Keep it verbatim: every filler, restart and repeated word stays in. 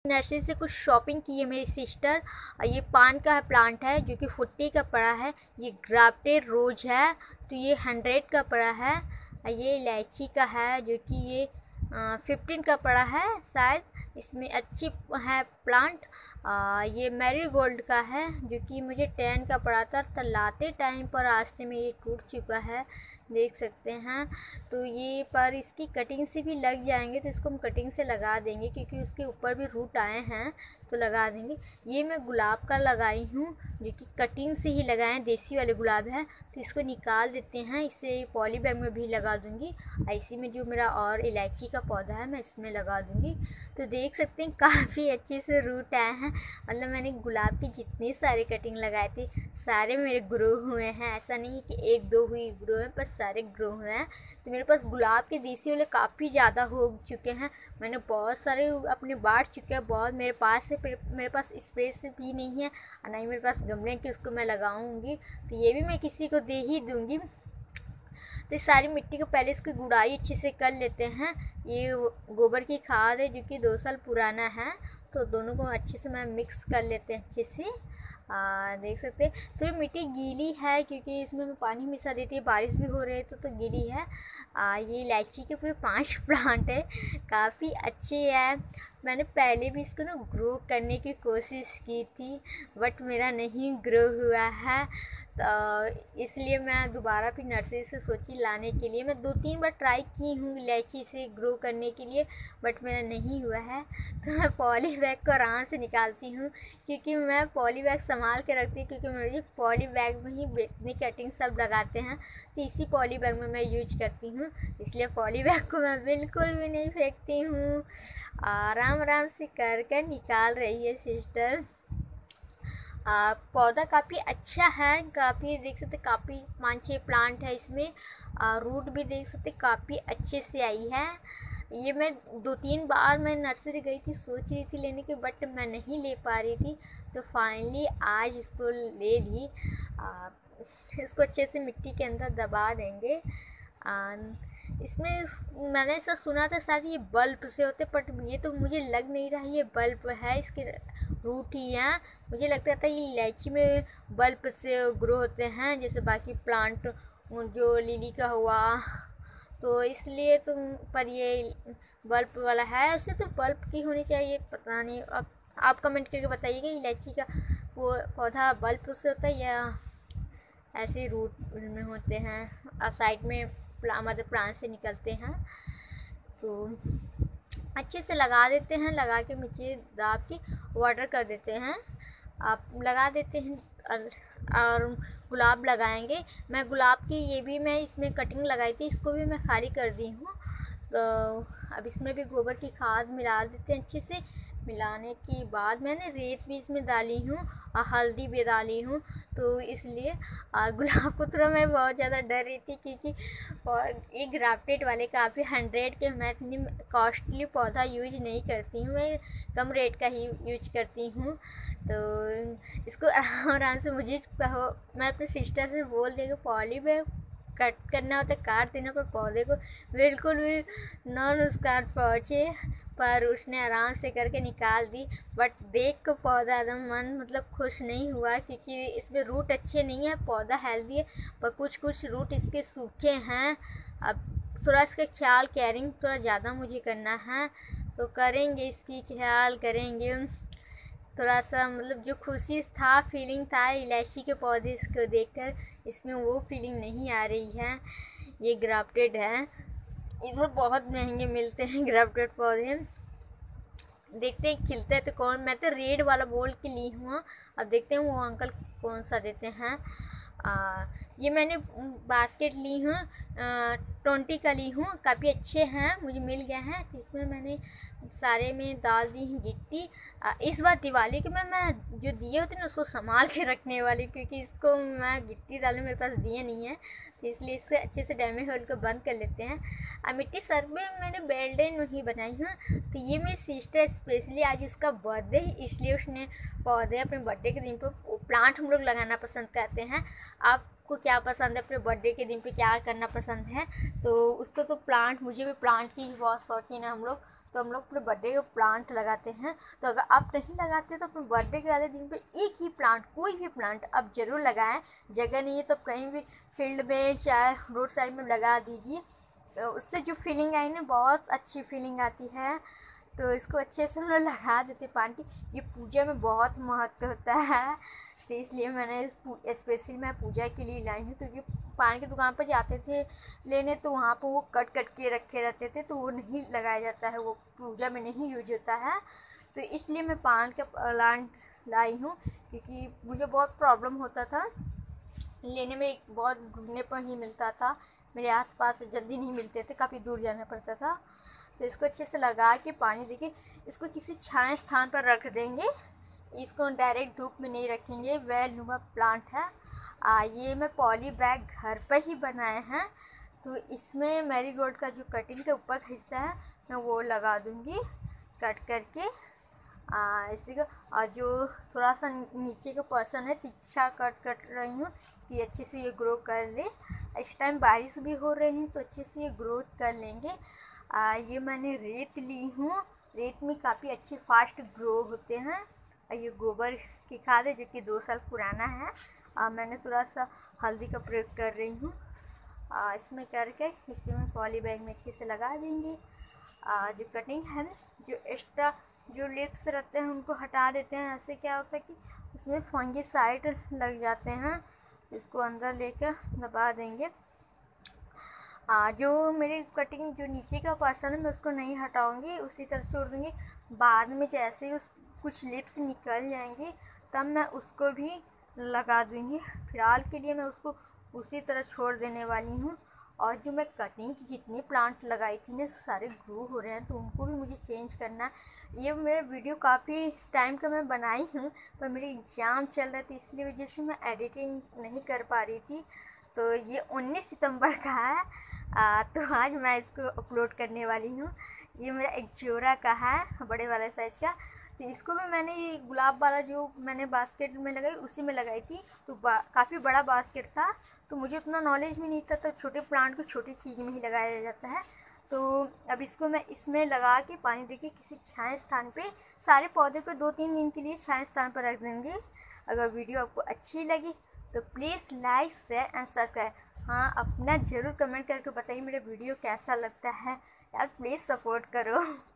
Nursery से कुछ shopping की है मेरी सिस्टर। ये पान का प्लांट है जो कि फोर्टी का पड़ा है। ये ग्राफ्टेड रोज है तो ये हंड्रेड का पड़ा है। ये इलायची का है जो कि ये फिफ्टीन का पड़ा है शायद। इसमें अच्छी है प्लांट। आ, ये मैरीगोल्ड का है जो कि मुझे टेन का पड़ा था, तो लाते टाइम पर रास्ते में ये टूट चुका है, देख सकते हैं। तो ये पर इसकी कटिंग से भी लग जाएंगे, तो इसको हम कटिंग से लगा देंगे क्योंकि उसके ऊपर भी रूट आए हैं, तो लगा देंगे। ये मैं गुलाब का लगाई हूँ जो कि कटिंग से ही लगाए, देसी वाले गुलाब है, तो इसको निकाल देते हैं। इसे पॉली बैग में भी लगा दूँगी। ऐसी में जो मेरा और इलायची का पौधा है मैं इसमें लगा दूँगी। तो देख सकते हैं काफ़ी अच्छे से रूट आए हैं। मतलब मैंने गुलाब की जितनी सारी कटिंग लगाई थी सारे मेरे ग्रो हुए हैं। ऐसा नहीं है कि एक दो हुई ग्रो है, पर सारे ग्रो हुए हैं। तो मेरे पास गुलाब के देसी वाले काफ़ी ज़्यादा हो चुके हैं। मैंने बहुत सारे अपने बांट चुके हैं, बहुत मेरे पास है। मेरे पास स्पेस भी नहीं है और नहीं मेरे पास गमले कि उसको मैं लगाऊंगी, तो ये भी मैं किसी को दे ही दूंगी। तो इस सारी मिट्टी को पहले इसकी गुड़ाई अच्छे से कर लेते हैं। ये गोबर की खाद है जो कि दो साल पुराना है, तो दोनों को अच्छे से मैं मिक्स कर लेते हैं अच्छे से। आ, देख सकते हैं थोड़ी मिट्टी गीली है क्योंकि इसमें मैं पानी मिला देती है, बारिश भी हो रही है तो तो गीली है। आ, ये इलायची के पूरे पांच प्लांट है, काफ़ी अच्छे है। मैंने पहले भी इसको ना ग्रो करने की कोशिश की थी बट मेरा नहीं ग्रो हुआ है, तो इसलिए मैं दोबारा फिर नर्सरी से सोची लाने के लिए। मैं दो तीन बार ट्राई की हूँ इलायची से ग्रो करने के लिए बट मेरा नहीं हुआ है। तो मैं पॉली बैग को आराम से निकालती हूँ क्योंकि मैं पॉली बैग संभाल के रखती हूँ, क्योंकि मेरे पॉली बैग में ही इतनी कटिंग सब लगाते हैं, तो इसी पॉली बैग में मैं यूज करती हूँ। इसलिए पॉली बैग को मैं बिल्कुल भी नहीं फेंकती हूँ। आराम आराम से कर कर निकाल रही है सिस्टर। आ, पौधा काफ़ी अच्छा है, काफ़ी देख सकते काफ़ी पाँच छः प्लांट है इसमें। आ, रूट भी देख सकते काफ़ी अच्छे से आई है। ये मैं दो तीन बार मैं नर्सरी गई थी, सोच रही थी लेने की बट मैं नहीं ले पा रही थी, तो फाइनली आज इसको ले ली। आ, इसको अच्छे से मिट्टी के अंदर दबा देंगे। आ, इसमें मैंने ऐसा सुना था शायद ये बल्ब से होते, बट ये तो मुझे लग नहीं रहा ये बल्ब है, इसके रूट ही हैं। मुझे लगता था ये इलायची में बल्ब से ग्रो होते हैं जैसे बाकी प्लांट जो लिली का हुआ, तो इसलिए तुम पर ये बल्ब वाला है। उससे तो बल्ब की होनी चाहिए, पता नहीं। अब आप कमेंट करके बताइएगा इलायची का वो पौधा बल्ब से होता है या ऐसे रूट में होते हैं और साइड में प्ला मतलब प्लांट से निकलते हैं। तो अच्छे से लगा देते हैं, लगा के नीचे दाब के वाटर कर देते हैं। आप लगा देते हैं और गुलाब लगाएंगे। मैं गुलाब की ये भी मैं इसमें कटिंग लगाई थी, इसको भी मैं खाली कर दी हूँ। तो अब इसमें भी गोबर की खाद मिला देते हैं अच्छे से। मिलाने के बाद मैंने रेत भी इसमें डाली हूँ और हल्दी भी डाली हूँ, तो इसलिए गुलाब को थोड़ा मैं बहुत ज़्यादा डर रही थी क्योंकि ये ग्राफ्टेड वाले काफ़ी हंड्रेड के मैं इतनी कॉस्टली पौधा यूज नहीं करती हूँ, मैं कम रेट का ही यूज करती हूँ। तो इसको आराम आराम से मुझे कहो, मैं अपने सिस्टर से बोल देगा पॉली बैग कट करना होता है काट देना, पर पौधे को बिल्कुल भी न नुकसान पहुँचे, पर उसने आराम से करके निकाल दी। बट देख कर पौधा एकदम मन मतलब खुश नहीं हुआ क्योंकि इसमें रूट अच्छे नहीं है। पौधा हेल्दी है पर कुछ कुछ रूट इसके सूखे हैं। अब थोड़ा इसका ख्याल केयरिंग थोड़ा ज़्यादा मुझे करना है, तो करेंगे इसकी ख्याल करेंगे। थोड़ा सा मतलब जो खुशी था फीलिंग था इलायची के पौधे इसको देखकर, इसमें वो फीलिंग नहीं आ रही है। ये ग्राफ्टेड है, इधर बहुत महंगे मिलते हैं ग्राफ्टेड पौधे। देखते हैं खिलते हैं तो कौन। मैं तो रेड वाला बोल के ली हूँ, अब देखते हैं वो अंकल कौन सा देते हैं। आ, ये मैंने बास्केट ली हूँ, ट्वेंटी का ली हूँ, काफ़ी अच्छे हैं मुझे मिल गए हैं। तो इसमें मैंने सारे में डाल दी हूँ गिट्टी। इस बार दिवाली के में मैं जो दिए होते ना उसको संभाल के रखने वाली, क्योंकि इसको मैं गिट्टी डालने मेरे पास दिए नहीं है, तो इसलिए इससे अच्छे से डैमेज होल को बंद कर लेते हैं। और मिट्टी सर में मैंने बेल्डेन नहीं बनाई हूँ। तो ये मेरी सिस्टर स्पेशली आज उसका बर्थडे है, इसलिए उसने पौधे अपने बर्थडे के दिन पर प्लांट हम लोग लगाना पसंद करते हैं। आप सबको क्या पसंद है, अपने बर्थडे के दिन पे क्या करना पसंद है। तो उसको तो प्लांट, मुझे भी प्लांट की बहुत शौकीन है हम लोग, तो हम लोग अपने बर्थडे के प्लांट लगाते हैं। तो अगर आप नहीं लगाते तो अपने बर्थडे के वाले दिन पे एक ही प्लांट, कोई भी प्लांट आप ज़रूर लगाएं। जगह नहीं है तो कहीं भी फील्ड में चाहे रोड साइड में लगा दीजिए। तो उससे जो फीलिंग आई ना, बहुत अच्छी फीलिंग आती है। तो इसको अच्छे से हम लोग लगा देते पान की। ये पूजा में बहुत महत्व होता है, तो इसलिए मैंने स्पेशली मैं पूजा के लिए लाई हूँ। क्योंकि पान की दुकान पर जाते थे लेने तो वहाँ पर वो कट कट के रखे रहते थे, तो वो नहीं लगाया जाता है, वो पूजा में नहीं यूज होता है। तो इसलिए मैं पान का प्लांट लाई हूँ, क्योंकि मुझे बहुत प्रॉब्लम होता था लेने में, बहुत ढूंढने पर ही मिलता था, मेरे आसपास जल्दी नहीं मिलते थे, काफ़ी दूर जाना पड़ता था। तो इसको अच्छे से लगा के पानी देके इसको किसी छाया स्थान पर रख देंगे। इसको डायरेक्ट धूप में नहीं रखेंगे, वेल नुमा प्लांट है। आ, ये मैं पॉली बैग घर पर ही बनाए हैं। तो इसमें मैरीगोल्ड का जो कटिंग का ऊपर का हिस्सा है मैं वो लगा दूँगी कट करके इसी का। और जो थोड़ा सा नीचे का पर्सन है तिरछा कट कट रही हूँ कि अच्छे से ये ग्रो कर ले। इस टाइम बारिश भी हो रही है तो अच्छे से ये ग्रोथ कर लेंगे। आ, ये मैंने रेत ली हूँ, रेत में काफ़ी अच्छे फास्ट ग्रो होते हैं। ये गोबर की खाद है जो कि दो साल पुराना है। आ, मैंने थोड़ा सा हल्दी का प्रयोग कर रही हूँ इसमें करके, इसी में पॉली बैग में अच्छे से लगा देंगे। आ, जो कटिंग है ना, जो एक्स्ट्रा जो लेग्स रहते हैं उनको हटा देते हैं। ऐसे क्या होता है कि उसमें फंगिसाइड लग जाते हैं, इसको अंदर लेकर दबा देंगे। आ, जो मेरी कटिंग जो नीचे का पर्सन है मैं उसको नहीं हटाऊंगी, उसी तरह छोड़ दूँगी। बाद में जैसे ही उस कुछ लिप्स निकल जाएंगी तब मैं उसको भी लगा दूँगी। फिलहाल के लिए मैं उसको उसी तरह छोड़ देने वाली हूँ। और जो मैं कटिंग की जितने प्लांट लगाई थी ना सारे ग्रो हो रहे हैं, तो उनको भी मुझे चेंज करना है। ये मेरा वीडियो काफ़ी टाइम का मैं बनाई हूँ, पर मेरी एग्ज़ाम चल रहा था इसलिए वजह से मैं एडिटिंग नहीं कर पा रही थी। तो ये उन्नीस सितंबर का है, आ, तो आज मैं इसको अपलोड करने वाली हूँ। ये मेरा एक जोड़ा का है, बड़े वाले साइज़ का। तो इसको भी मैंने ये गुलाब वाला जो मैंने बास्केट में लगाई उसी में लगाई थी। तो काफ़ी बड़ा बास्केट था, तो मुझे उतना नॉलेज भी नहीं था, तो छोटे प्लांट को छोटी चीज़ में ही लगाया जाता है। तो अब इसको मैं इसमें लगा के पानी देके किसी छाया स्थान पे सारे पौधे को दो तीन दिन के लिए छाया स्थान पर रख देंगे। अगर वीडियो आपको अच्छी लगी तो please like share and subscribe. हाँ, अपना ज़रूर कमेंट करके बताइए मेरा वीडियो कैसा लगता है यार, प्लीज़ सपोर्ट करो।